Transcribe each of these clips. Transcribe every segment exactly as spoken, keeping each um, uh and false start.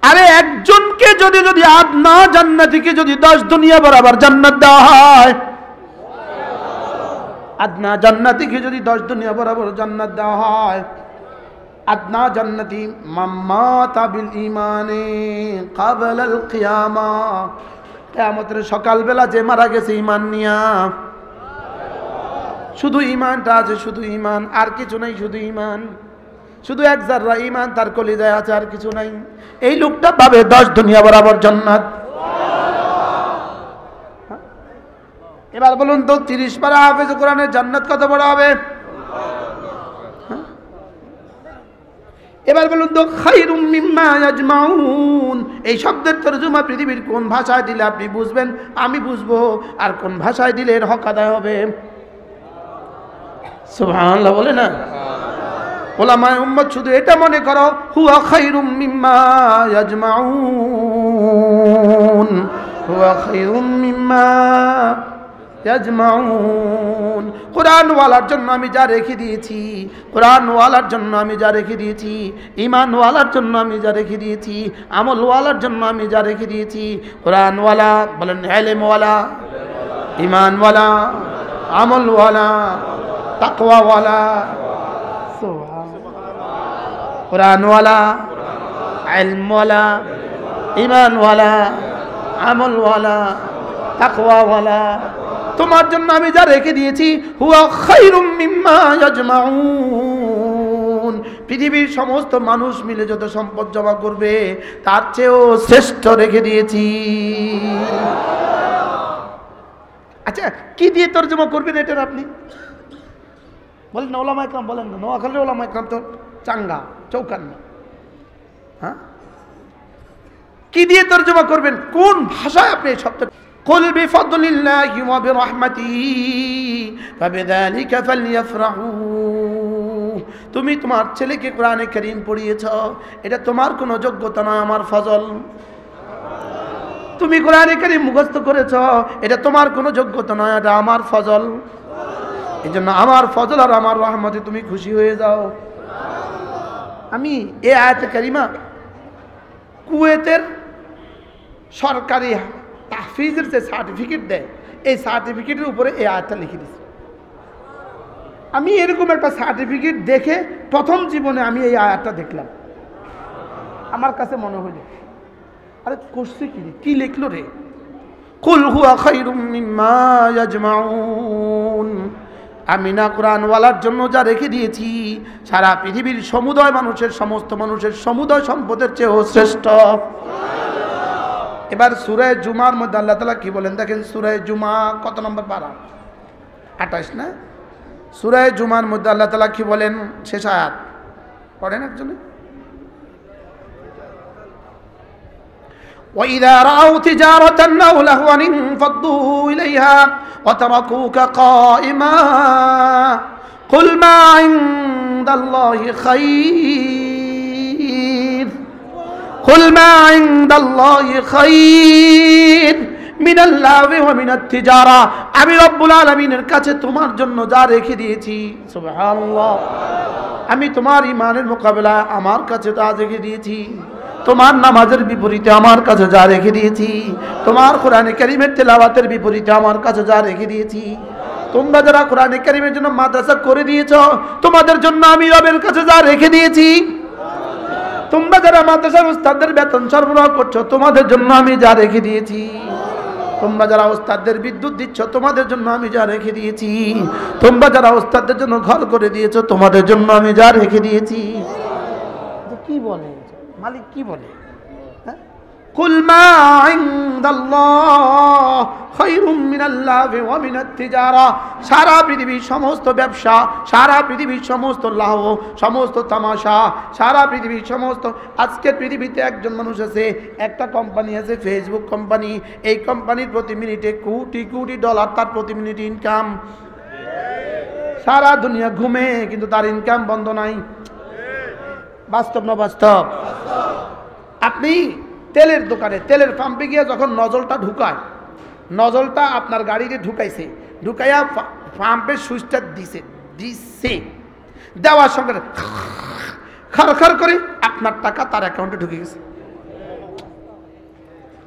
আরে একজনকে যদি যদি আদনা জান্নাতীকে যদি দশ দুনিয়া বরাবর জান্নাত দেওয়া হয়, আদনা জান্নাতীকে যদি দশ দুনিয়া বরাবর জান্নাত দেওয়া হয়, আদনা জান্নাতি মাম্মাতা বিল ঈমানে ক্বাবলাল কিয়ামা, কিয়ামতের সকালবেলা যে মারা গেছে ঈমান নিয়া, শুধু ঈমানটা আছে, শুধু ঈমান, আর কিছু নাই, শুধু ঈমান, শুধু এক জাররা ঈমান তার কলিজায় আছে, আর কিছু নাই। এই লোকটা পাবে দশ দুনিয়া বরাবর জান্নাত। এবার বলুন তো তিরিশ পারা হাফেজ কোরআনের জান্নাত কত বড় হবে? এবার বলুন তো খায়রুম মিম্মা ইয়াজমাউন, এই শব্দের তরজমা পৃথিবীর কোন ভাষায় দিলে আপনি বুঝবেন, আমি বুঝবো, আর কোন ভাষায় দিলে এর হক আদায় হবে? সুবহানাল্লাহ বলে না? ওলামায়ে উম্মত শুধু এটা মনে করো, হুয়া খায়রুম মিম্মা ইয়াজমাউন, হুয়া খায়রুম মিম্মা ইয়াজমাউন। কোরআন ওয়ালার জন্য আমি যা রেখে দিয়েছি, কোরআন ওয়ালার জন্য আমি যা রেখে দিয়েছি, ঈমান ওয়ালার জন্য আমি যা রেখে দিয়েছি, আমল ওয়ালার জন্য আমি যা রেখে দিয়েছি, কোরআন ওয়ালা বলেন, ইলম ওয়ালা, ঈমান ওয়ালা, আমল ওয়ালা, তাকওয়া ওয়ালা, কোরআন ওয়ালা, ইলম ওয়ালা, ঈমান ওয়ালা, আমল ওয়ালা, তাকওয়া ওয়ালা। তোমার জন্য আমি যা রেখে দিয়েছি, হুয়া খায়রুম মিম্মা ইয়াজমাউন, পৃথিবীর সমস্ত মানুষ মিলে যত সম্পদ জমা করবে তার চেয়েও শ্রেষ্ঠ রেখে দিয়েছি। আচ্ছা, কি দিয়ে তরজমা করবেন এটার আপনি বলেন না? ওলামা ইকরাম বলেন না, নোয়াখালীর ওলামা ইকরাম তো চাঙ্গা চৌকান্না। হ্যাঁ, কি দিয়ে তরজমা করবেন? কোন ভাষায় আপনি এই শব্দ? কুল বিফাদলিল্লাহি ওয়া বিরহমাতিহি ফাবিযালিকা ফালইফরাহু, তুমি তোমার ছেলেকে কোরআনে কারীম পড়িয়েছ, এটা তোমার কোনো যোগ্যতা নয়, আমার ফজল। তুমি কোরআনে কারীম মুখস্থ করেছ, এটা তোমার কোনো যোগ্যতা নয়, এটা আমার ফজল। এই জন্য আমার ফজল আর আমার রহমতে তুমি খুশি হয়ে যাও। আমি এই আয়াতে কারিমা কুয়েতের সরকারি তাহফিজের যে সার্টিফিকেট দেয়, এই সার্টিফিকেটের উপরে এই আয়াতটা লিখে দিচ্ছি। আমি এরকম একটা সার্টিফিকেট দেখে প্রথম জীবনে আমি এই আয়াতটা দেখলাম, আমার কাছে মনে হইল আরে করছে কি, কি লিখলো রে? কুল হুয়া খায়রুম মিম্মা ইয়াজমাউন, আমি না কোরআনওয়ালার জন্য যা রেখে দিয়েছি সারা পৃথিবীর সমুদয় মানুষের, সমস্ত মানুষের সমুদয় সম্পদের চেয়েও শ্রেষ্ঠ। এবার সূরা জুমার মধ্যে আল্লাহ তাআলা কি বলেন দেখেন, সূরা জুমা কত নম্বর পারা? আঠাশ না? সূরা জুমার মধ্যে আল্লাহ তাআলা কি বলেন? শেষ আয়াত পড়েন একজনে। وَإِذَا رَأَوْا تِجَارَةً أَوْ لَهْوًا انفَضُّوا إِلَيْهَا وَتَرَكُوكَ قَائِمًا قُلْ مَا عِندَ اللَّهِ خَيْرٌ قُلْ مَا عِندَ اللَّهِ خَيْرٌ মিন আল্লাহি ওয়া মিনাত তিজারা, আমি রব্বুল আলামিনের কাছে তোমার জন্য যা রেখে দিয়েছি, সুবহানাল্লাহ, আমি তোমার ঈমানের মোকাবেলায় আমার কাছে যা রেখে দিয়েছি, তোমার নামাজের বিপরীতে আমার কাছে যা রেখে দিয়েছি, তোমার কোরআনে কারীমের তেলাওয়াতের বিপরীতে আমার কাছে যা রেখে দিয়েছি, তোমরা যারা কোরআনে কারীমের জন্য মাদ্রাসা করে দিয়েছো, তোমাদের জন্য আমি রবের কাছে যা রেখে দিয়েছি, তোমরা যারা মাদ্রাসার উস্তাদদের বেতন সরবরাহ করছো, তোমাদের জন্য আমি যা রেখে দিয়েছি, তোমরা যারা উস্তাদদের বিদ্যুৎ দিচ্ছ, তোমাদের জন্য আমি যা রেখে দিয়েছি, তোমরা যারা উস্তাদদের জন্য ঘর করে দিয়েছো, তোমাদের জন্য আমি যা রেখে দিয়েছি। কি বলে মালিক, কি বলে? কুল মা ইনদাল্লাহ খায়রুম মিনাল্লাহি ওয়া মিনাত তিজারা, সারা পৃথিবীর সমস্ত ব্যবসা, সারা পৃথিবীর সমস্ত লাভ, সমস্ত তামাশা, সারা পৃথিবীর সমস্ত, আজকের পৃথিবীতে একজন মানুষ আছে, একটা কোম্পানি আছে, ফেসবুক কোম্পানি, এই কোম্পানির প্রতি মিনিটে কোটি কোটি ডলার তার প্রতি মিনিট ইনকাম। সারা দুনিয়া ঘুমে কিন্তু তার ইনকাম বন্ধ নাই। বাস্তব না বাস্তব? আপনি তেলের দোকানে, তেলের পাম্পে গিয়ে যখন নজলটা ঢুকায়, নজলটা আপনার গাড়িতে ঢুকাইছে, ঢুকাইয়া পাম্পের সুইচটা দিছে, দিছে দেওয়ার সঙ্গে খার খার করে আপনার টাকা তার অ্যাকাউন্টে ঢুকে গেছে।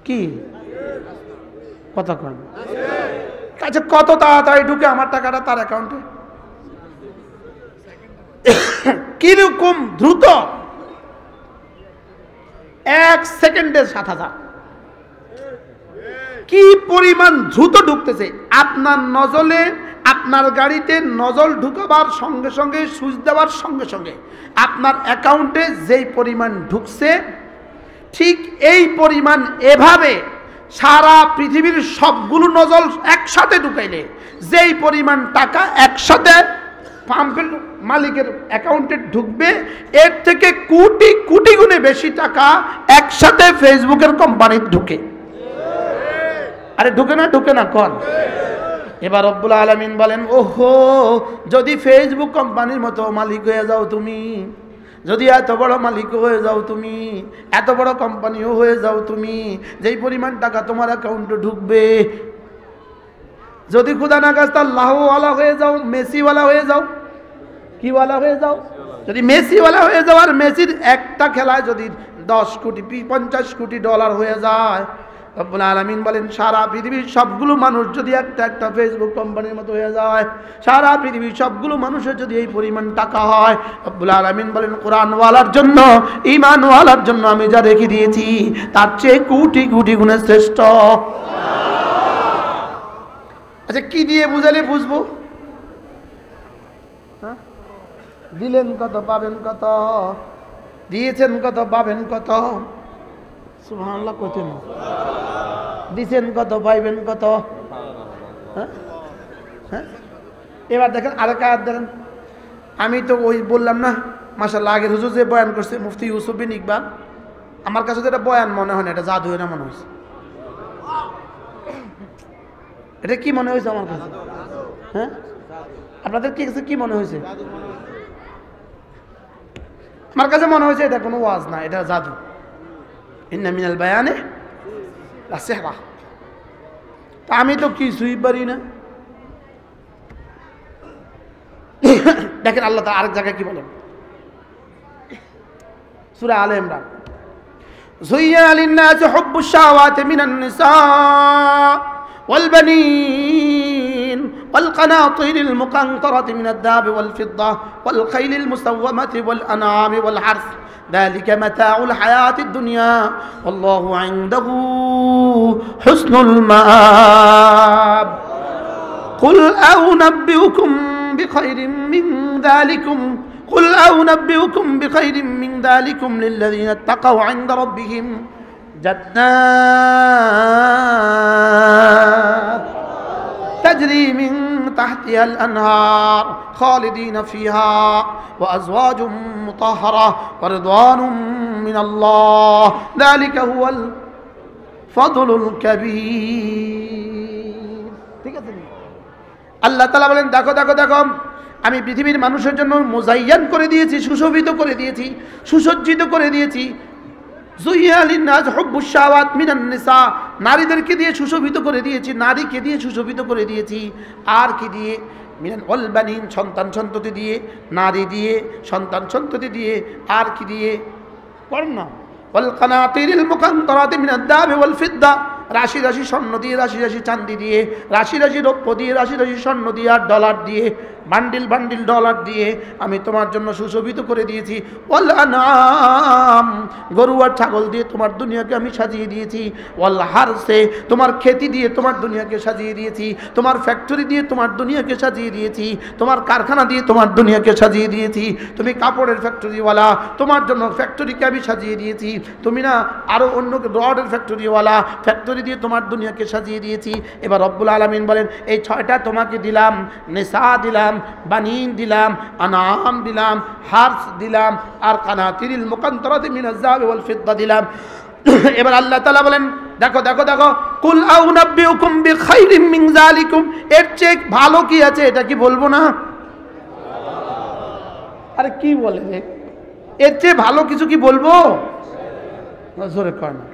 কি কথা কন? আচ্ছা, কত তাড়াতাড়ি ঢুকে আমার টাকাটা তার অ্যাকাউন্টে? কিরকম দ্রুত? এক সেকেন্ডে সাত হাজার। কি পরিমাণ দ্রুত ঢুকতেছে! আপনার নজলে, আপনার গাড়িতে নজল ঢুকাবার সঙ্গে সঙ্গে, সুইচ দেওয়ার সঙ্গে সঙ্গে আপনার অ্যাকাউন্টে যেই পরিমাণ ঢুকছে, ঠিক এই পরিমাণ এভাবে সারা পৃথিবীর সবগুলো নজল একসাথে ঢুকাইলে যেই পরিমাণ টাকা একসাথে পাম্পের মালিকের অ্যাকাউন্টে ঢুকবে, এর থেকে কোটি কোটি গুণে বেশি টাকা একসাথে ফেসবুকের কোম্পানির ঢুকে। আরে ঢুকে না? ঢুকে না? কন। এবার রব্বুল আলামিন বলেন, ওহো, যদি ফেসবুক কোম্পানির মতো মালিক হয়ে যাও তুমি, যদি এত বড় মালিক হয়ে যাও তুমি, এত বড় কোম্পানিও হয়ে যাও তুমি, যেই পরিমাণ টাকা তোমার অ্যাকাউন্টে ঢুকবে, যদি খুদা না খাস্তা আল্লাহওয়ালা হয়ে যাও, মেসিওয়ালা হয়ে যাও, কিওয়ালা হয়ে যাও, যদি মেসিওয়ালা হয়ে যাও, আর মেসির একটা খেলায় যদি দশ কোটি পঞ্চাশ কোটি ডলার হয়ে যায়, রব্বুল আলামিন বলেন সারা পৃথিবীর সবগুলো মানুষ যদি একটা একটা ফেসবুক কোম্পানির মতো হয়ে যায়, সারা পৃথিবীর সবগুলো মানুষের যদি এই পরিমাণ টাকা হয়, রব্বুল আলামিন বলেন কোরআনওয়ালার জন্য, ঈমানওয়ালার জন্য আমি যা রেখে দিয়েছি তার চেয়ে কোটি কোটি গুণে শ্রেষ্ঠ। আচ্ছা, কি দিয়ে বুঝালে বুঝবো? হ্যাঁ, দিলেন কত পাবেন কত, দিয়েছেন কত পাবেন কত। সুবহানাল্লাহ কত না, দিছেন কত পাইবেন কত। হ্যাঁ হ্যাঁ এবার দেখেন আরেক আয়াত দেখেন। আমি তো ওই বললাম না, মাশাআল্লাহ, আগের হুজুর যে বয়ান করছে মুফতি ইউসুফ বিন ইকবাল, আমার কাছে তো এটা বয়ান মনে হয় না, এটা জাদু না মনে হয়েছে। এটা কি মনে হয়েছে আমার কাছে? হ্যাঁ, আপনাদের কি কাছে কি মনে হয়েছে? আমার কাছে মনে হয়েছে এটা কোনো ওয়াজ না, এটা জাদু। ইন্না মিনাল বায়ানে লাসিহরা। তা আমি তো কিছুই পারি না। দেখেন আল্লাহ তাআলা আরেক জায়গায় কি বলেন, সূরা আলে ইমরান, যুয়্যিনা লিন-নাসি হুব্বুশ শাহাওয়াতি মিনান নিসা ওয়াল বানিন ওয়াল কানাতিরিল মুকানতারাতি মিনাদ দাহাবি ওয়াল ফিদ্দা ওয়াল খাইলিল মুসাওওয়ামাতি ওয়াল আনআমি ওয়াল হারস ذلك متاع الحياة الدنيا والله عنده حسن المآب قل أنبئكم بخير من ذلكم قل أنبئكم بخير من ذلكم للذين اتقوا عند ربهم جنات تجري من تحتها الأنهار خالدين فيها وأزواج مطهرة ورضوان من الله ذلك هو الفضل الكبير। ঠিক আছে, আল্লাহ তাআলা বলেন দেখো দেখো দেখো, আমি পৃথিবীর মানুষের জন্য মুজায়্যান করে দিয়েছি, সুশোভিত করে দিয়েছি, সুসজ্জিত করে দিয়েছি। যুয়্যিনা লিন-নাসি হুব্বুশ শাহাওয়াত মিনান নিসা, নারীদেরকে দিয়ে সুশোভিত করে দিয়েছি, নারীকে দিয়ে সুশোভিত করে দিয়েছি। আর কি দিয়ে? মিনাল ওয়াল বানিন, সন্তান সন্ততি দিয়ে, নারী দিয়ে, সন্তান সন্ততি দিয়ে। আর কি দিয়ে? পড়েন না, ওয়াল কানাতিরিল মুকানতারাতি মিনাদ দাহাবি ওয়াল ফিদ্দা, রাশি রাশি স্বর্ণ দিয়ে, রাশি রাশি চাঁদি দিয়ে, রাশি রাশি রৌপ্য দিয়ে, রাশি রাশি স্বর্ণ দিয়ে আর ডলার দিয়ে, বান্ডিল বান্ডিল ডলার দিয়ে আমি তোমার জন্য সুশোভিত করে দিয়েছি। ওয়াল আনআম, গরু আর ছাগল দিয়ে তোমার দুনিয়াকে আমি সাজিয়ে দিয়েছি। ওয়াল হারসে, তোমার খেতি দিয়ে তোমার দুনিয়াকে সাজিয়ে দিয়েছি। তোমার ফ্যাক্টরি দিয়ে তোমার দুনিয়াকে সাজিয়ে দিয়েছি। তোমার কারখানা দিয়ে তোমার দুনিয়াকে সাজিয়ে দিয়েছি। তুমি কাপড়ের ফ্যাক্টরিওয়ালা, তোমার জন্য ফ্যাক্টরিকে আমি সাজিয়ে দিয়েছি। তুমি না আরও অন্য রডের ফ্যাক্টরিওয়ালা, ফ্যাক্টরি দিয়ে তোমার দুনিয়াকে সাজিয়ে দিয়েছি। এবার রব্বুল আলামিন বলেন এই ছয়টা তোমাকে দিলাম, নিসা দিলাম, বানিন দিলাম, আনাম দিলাম, হার্স দিলাম, আর কানাতিরিল মুকানতারাতি মিনাজ যাহাবি ওয়াল ফিদ্দা দিলাম। এবার আল্লাহ তাআলা বলেন দেখো দেখো দেখো, কুল আউনাব্বিউকুম বিখাইরিম মিন যালিকুম, এর চেয়ে ভালো কি আছে এটা কি বলবো না? আরে কি বলে রে, এর চেয়ে ভালো কিছু কি বলবো? জোরে কর না,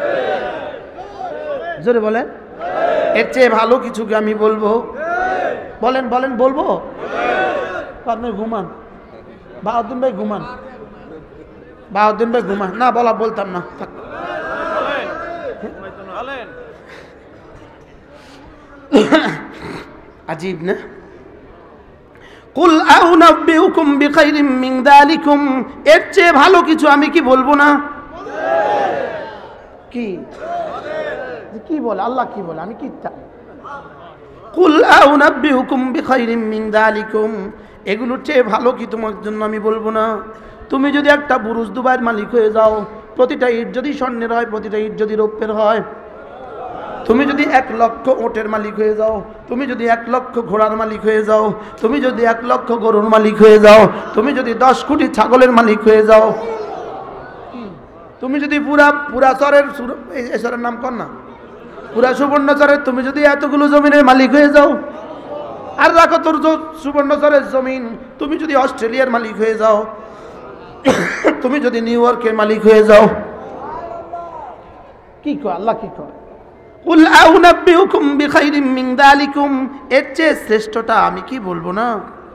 জোরে বলেন, এর চেয়ে ভালো কিছু কি আমি বলবো? বলেন বলেন, বলবো? আপনি ঘুমান, বাহাউদ্দিন ভাই ঘুমান, বাহাউদ্দিন ভাই ঘুমান। না বলা বলতাম না, আজীব না? কুল আউনাব্বিউকুম বিখাইরিম মিন যালিকুম, এর চেয়ে ভালো কিছু আমি কি বলবো না? কি কি বলে আল্লাহ, কি বলে? আমি কি কুল আউনাব্বিউকুম বিখাইরিম মিন যালিকুম, এগুলোর চেয়ে ভালো কি তোমার জন্য আমি বলবো না? তুমি যদি একটা বুরুজ দুবাইয়ের মালিক হয়ে যাও, প্রতিটা ইট যদি স্বর্ণের হয়, প্রতিটা ইট যদি রৌপ্যের হয়, তুমি যদি এক লক্ষ ওটের মালিক হয়ে যাও, তুমি যদি এক লক্ষ ঘোড়ার মালিক হয়ে যাও, তুমি যদি এক লক্ষ গরুর মালিক হয়ে যাও, তুমি যদি দশ কোটি ছাগলের মালিক হয়ে যাও, তুমি যদি পুরা পুরা চরের চরের নাম কর না, পুরা সুবর্ণচরের তুমি যদি এতগুলো জমিনের মালিক হয়ে যাও, আর রাখো তোর সুবর্ণচরের জমিন, তুমি যদি অস্ট্রেলিয়ার মালিক হয়ে যাও, তুমি যদি নিউ ইয়র্কের মালিক হয়ে যাও, কি কয় আল্লাহ? কি কয়? কুল আউনাব্বিউকুম বিখাইরিম মিন যালিকুম, এর চেয়ে শ্রেষ্ঠটা আমি কি বলবো না?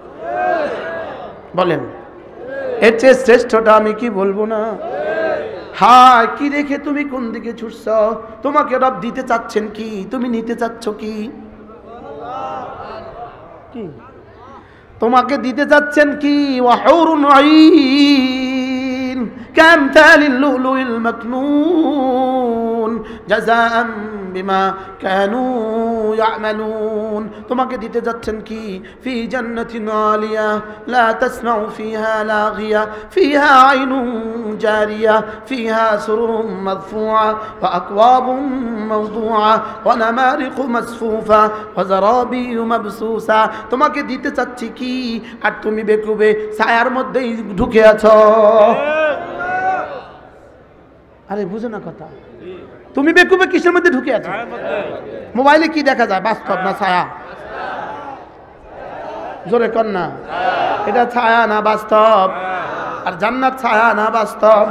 বলেন, এর চেয়ে শ্রেষ্ঠটা আমি কি বলবো না? হ্যাঁ, কি রেখে তুমি কোন দিকে ছুটছ? তোমাকে রব দিতে চাচ্ছেন কি, তুমি নিতে চাচ্ছ কি? কি তোমাকে দিতে চাচ্ছেন কি? ওয়াহুরুন আইন কামথালিল লুলুইল মাকনুন জাযাআন বিমা কানু ইয়ামালুন, তোমাকে দিতে যাচ্ছেন কি? ফি জান্নাতিন আলিয়া লা তাসমাউ ফিহা লাগিয়া ফিহা আইনুন জারিয়া ফিহা সুরুরুম মারফুআ ওয়া আকওয়াবুম মাওদুআ ওয়া নামারিকু মাসফুফা ওয়া যারাবিয়্যু মাবসুসা, তোমাকে দিতে চাচ্ছি কি? আর তুমি বেকুবে ছায়ার মধ্যেই ঢুকে আছো। আরে বুঝো না কথা? তুমি বেকুবে কিসের মধ্যে ঢুকে আছো? মোবাইলে কি দেখা যায়, বাস্তব না ছায়া? জোরে কর না, এটা ছায়া না বাস্তব? আর জান্নাত ছায়া না বাস্তব?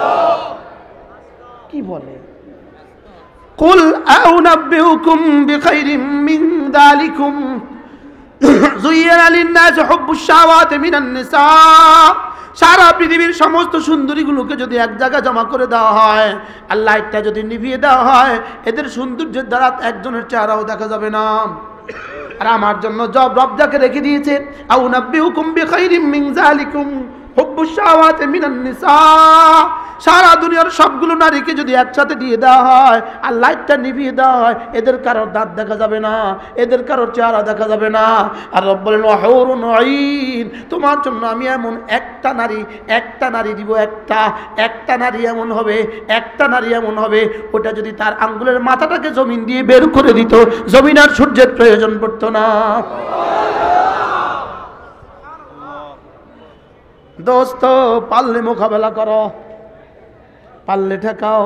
কি বলে? কুল আউনাব্বিউকুম বিখাইরিম মিন যালিকুম যুয়্যিনা লিন-নাসি হুব্বুশ শাহাওয়াতি মিনান নিসা, সারা পৃথিবীর সমস্ত সুন্দরীগুলোকে যদি এক জায়গায় জমা করে দেওয়া হয়, আর লাইটটা যদি নিভিয়ে দেওয়া হয়, এদের সৌন্দর্যের দ্বারা একজনের চেহারাও দেখা যাবে না। আর আমার জন্য জব রব যাকে রেখে দিয়েছে, আউনাব্বিউকুম বিখাইরিম মিন যালিকুম হুব্বুশ শাহাওয়াতি মিনান নিসা, সারা দুনিয়ার সবগুলো নারীকে যদি একসাথে দিয়ে দেওয়া হয় আর লাইটটা নিভিয়ে দেওয়া হয়, এদের কারোর দাঁত দেখা যাবে না, এদের কারোর চেহারা দেখা যাবে না। আর রব বলেন ওয়াহুরুন আইন, তোমার জন্য আমি এমন একটা নারী একটা নারী দিব, একটা একটা নারী এমন হবে, একটা নারী এমন হবে, ওটা যদি তার আঙ্গুলের মাথাটাকে জমিন দিয়ে বের করে দিত, জমিন আর সূর্যের প্রয়োজন পড়তো না। দোস্ত, পারলে মোকাবেলা করো, পারলে ঠেকাও।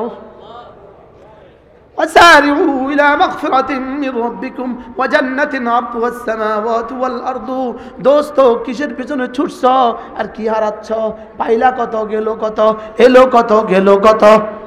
وسارعوا إلى مغفرة من ربكم وجنة عرضها السماوات والأرض, দোস্ত কিসের পিছনে ছুটছ আর কি হারাচ্ছ? পাইলা কত, গেল কত, এলো কত, গেল কত?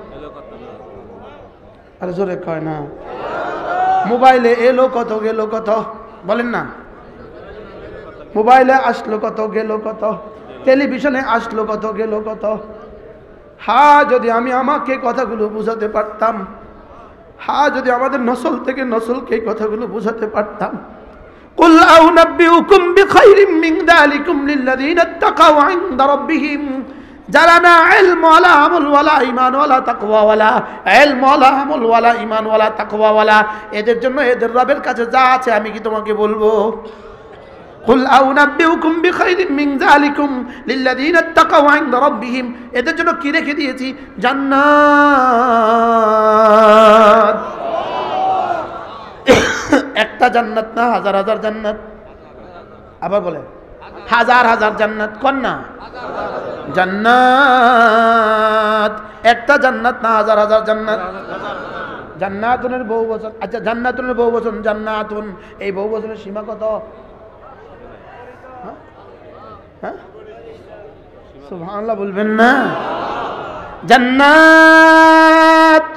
আর জোরে কয় না। মোবাইলে এলো কত, গেল কত? বলেন না। মোবাইলে আসলো কত, গেল কত? টেলিভিশনে আসলো কত, গেল কত? হ্যাঁ, যদি আমি আমাকে কথাগুলো বুঝাতে পারতাম, হ্যাঁ যদি আমাদের নসল থেকে নসলকে এই কথাগুলো বুঝাতে পারতাম। কুল আউনাব্বিউকুম বিখাইরিম মিন যালিকুম লিল্লাযীনা ইত্তাকাউ ইনদা রাব্বিহিম, যারা না ইলম ওয়ালা আমল ওয়ালা ঈমান ওয়ালা তাকওয়া ওয়ালা ইলম ওয়ালা আমল ওয়ালা ঈমান ওয়ালা তাকওয়া ওয়ালা, এদের জন্য এদের রবের কাছে যা আছে আমি কি তোমাকে বলবো? কুল আউনাব্বিউকুম বিখাইরিম মিন যালিকুম লিল্লাযীনা ইত্তাকাউ ইনদা রাব্বিহিম, এদের জন্য কি রেখে দিয়েছি? জান্নাত। একটা জান্নাত না, হাজার হাজার জান্নাত। আবার বলে হাজার হাজার জান্নাত। কোন না? জান্নাত। একটা জান্নাত না, হাজার হাজার জান্নাত। জান্নাতুনের বহু বচন। আচ্ছা, জান্নাতুনের বহু বচন জান্নাতুন, এই বহু বচনের সীমা কত? হ্যাঁ, সুবহানাল্লাহ বলবেন না? জান্নাত।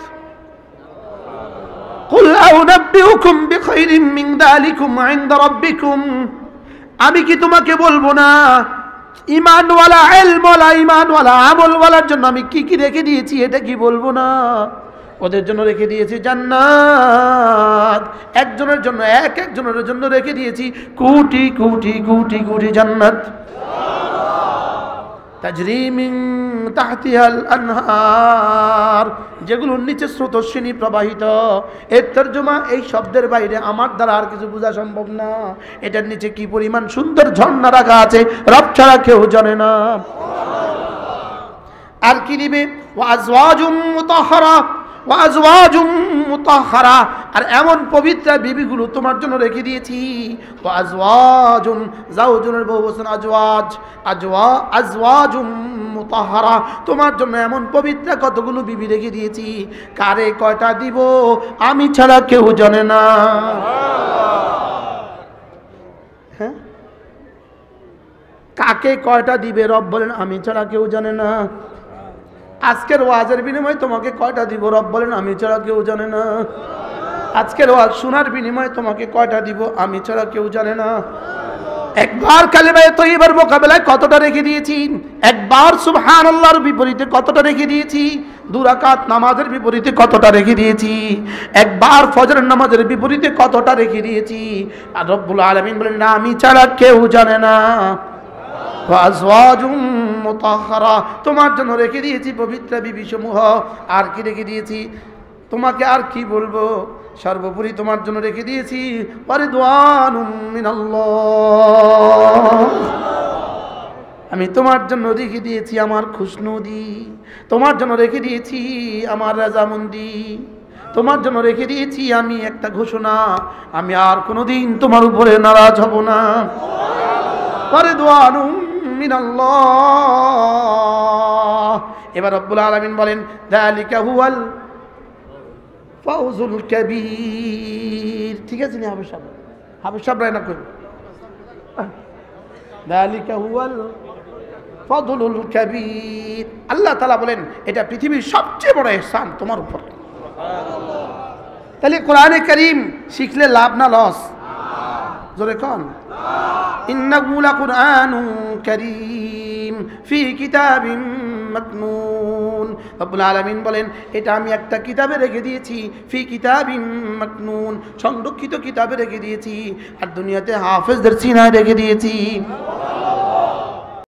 কুল আউনাব্বিউকুম বিখাইরিম মিন যালিকুম ইনদা রাব্বিকুম, আমি কি তোমাকে বলবো না ঈমানওয়ালা, ইলমওয়ালা, ঈমানওয়ালা, আমলওয়ালার জন্য আমি কি কি রেখে দিয়েছি, এটা কি বলবো না? ওদের জন্য রেখে দিয়েছি জান্নাত, একজনের জন্য এক একজনের জন্য রেখে দিয়েছি কোটি কোটি কোটি কোটি জান্নাত। তাজরি মিন তাহতিহাল আনহার, যেগুলোর নিচে স্রোতস্বিনী প্রবাহিত। এর তর্জমা এই শব্দের বাইরে আমার দ্বারা আর কিছু বোঝা সম্ভব না। এটার নিচে কি পরিমাণ সুন্দর ঝর্ণা রাখা আছে রব ছাড়া কেউ জানে না। আর কি দিবে? ওয়া আজওয়াজুম মুতাহহারা, ওয়া আজওয়াজুম মুতাহহারা, আর এমন পবিত্র বিবিগুলো তোমার জন্য রেখে দিয়েছি। ওয়া আজওয়াজুন, জাওজুনের বহুবচন আজওয়াজ, আজওয়া আজওয়াজুম মুতাহহারা, তোমার জন্য এমন পবিত্র কতগুলো বিবি রেখে দিয়েছি। কারে কয়টা দিব আমি ছাড়া কেউ জানে না। হ্যাঁ, কাকে কয়টা দিবে রব বলেন আমি ছাড়া কেউ জানে না। আজকের ওয়াজের বিনিময়ে তোমাকে কয়টা দিব রব বলেন আমি ছাড়া কেউ জানে না। আজকের ওয়াজ শোনার বিনিময়ে তোমাকে কয়টা দিব আমি ছাড়া কেউ জানে না। একবার কালিমায়ে তয়্যিবার মোকাবেলায় কতটা রেখে দিয়েছি, একবার সুবহানাল্লাহর বিপরীতে কতটা রেখে দিয়েছি, দু রাকাত নামাজের বিপরীতে কতটা রেখে দিয়েছি, একবার ফজরের নামাজের বিপরীতে কতটা রেখে দিয়েছি। আর রব্বুল আলামিন বলেন না আমি ছাড়া কেউ জানে না। ওয়াজওয়াজুম মুতাহহারা, তোমার জন্য রেখে দিয়েছি পবিত্র বিবি সমূহ। আর কি রেখে দিয়েছি তোমাকে আর কি বলবো, সর্বোপরি তোমার জন্য রেখে দিয়েছি ওয়ারিদওয়ানুম মিনাল্লাহ, আমি তোমার জন্য রেখে দিয়েছি আমার খুশনুদি, তোমার জন্য রেখে দিয়েছি আমার রাজামন্দি, তোমার জন্য রেখে দিয়েছি আমি একটা ঘোষণা, আমি আর কোনোদিন তোমার উপরে নারাজ হব না। ওয়ারিদওয়ানুম মিনাল্লাহ। এবার রব্বুল আলামিন বলেন যালিকা হুয়াল ফাউজুল কাবীর। ঠিক আছে নি হাবিব সাহেব, হাবিব সাহেব রায়না করুন। যালিকা হুয়াল ফাদলুল কাবীর। আল্লাহ তাআলা বলেন এটা পৃথিবীর সবচেয়ে বড় ইহসান তোমার উপর। তাহলে কোরআনে কারীম শিখলে লাভ না লস? জোরে কোন ইন্নাহু লাকুরআনুন কারীম ফি কিতাবিম মাকনুন। রব্বুল আলামিন বলেন এটা আমি একটা কিতাবে রেখে দিয়েছি, ফি কিতাবিম মাকনুন, সংরক্ষিত কিতাবে রেখে দিয়েছি, আর দুনিয়াতে হাফেজদের সিনায় রেখে দিয়েছি।